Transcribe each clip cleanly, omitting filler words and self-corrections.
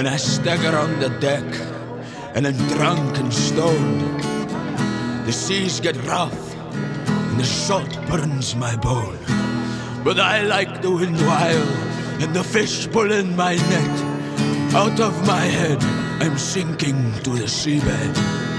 and I stagger on the deck, and I'm drunk and stoned. The seas get rough, and the salt burns my bone. But I like the wind wild, and the fish pull in my net. Out of my head, I'm sinking to the seabed.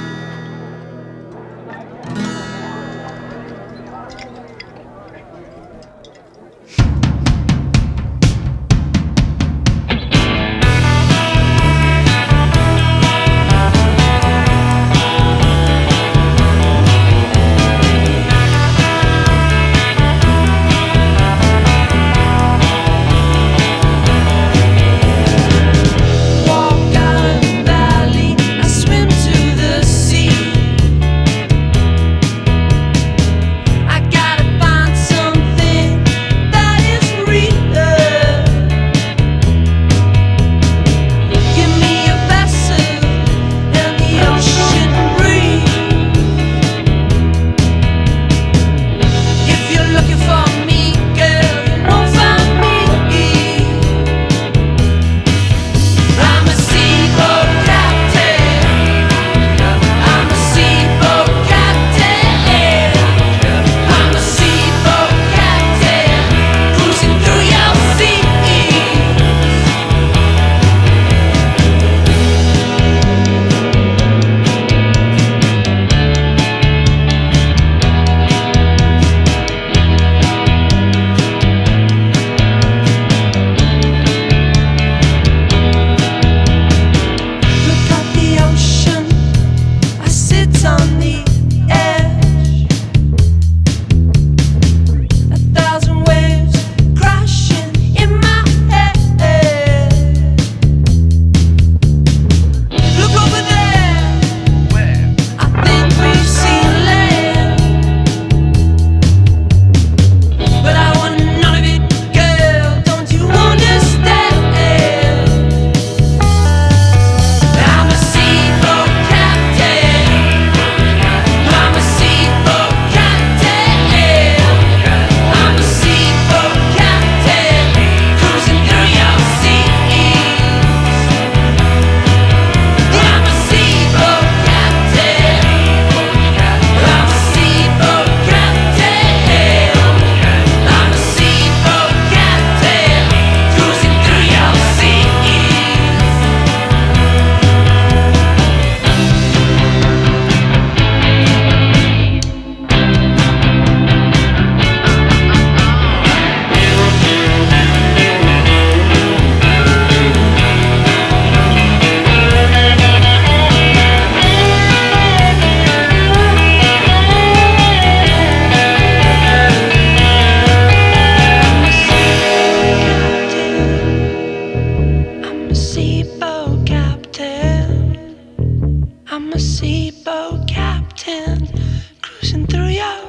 Seaboat Captain, I'm a seaboat captain, cruising through your